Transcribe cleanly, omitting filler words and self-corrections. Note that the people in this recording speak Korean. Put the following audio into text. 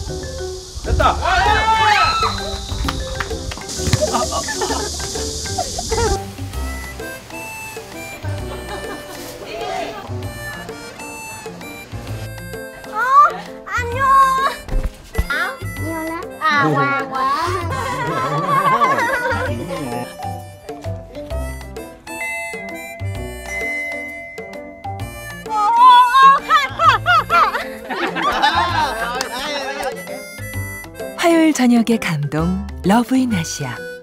됐다. Anh vô. Vô lắm. Ngoan quá. 화요일 저녁의 감동 러브인 아시아.